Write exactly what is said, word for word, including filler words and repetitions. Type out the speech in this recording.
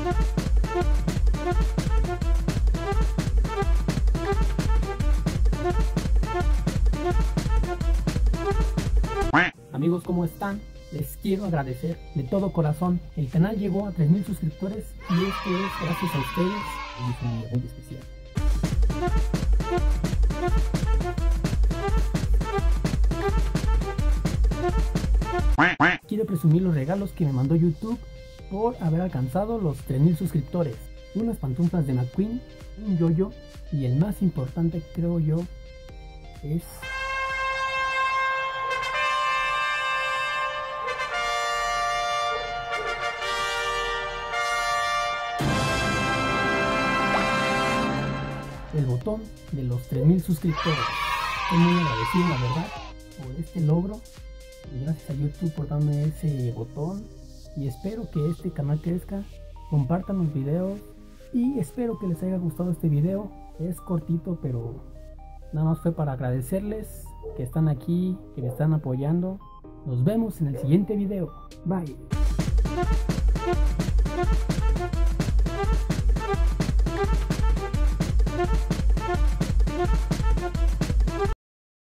Amigos, ¿cómo están? Les quiero agradecer de todo corazón. El canal llegó a tres mil suscriptores y esto es gracias a ustedes y es un día muy especial. Quiero presumir los regalos que me mandó YouTube por haber alcanzado los tres mil suscriptores. Unas pantuflas de McQueen, un yoyo y el más importante, creo yo, es el botón de los tres mil suscriptores. Estoy muy agradecido, la verdad, por este logro y gracias a YouTube por darme ese botón, y espero que este canal crezca. Compartan los videos y espero que les haya gustado este video. Es cortito, pero nada más fue para agradecerles que están aquí, que me están apoyando. Nos vemos en el siguiente video. Bye.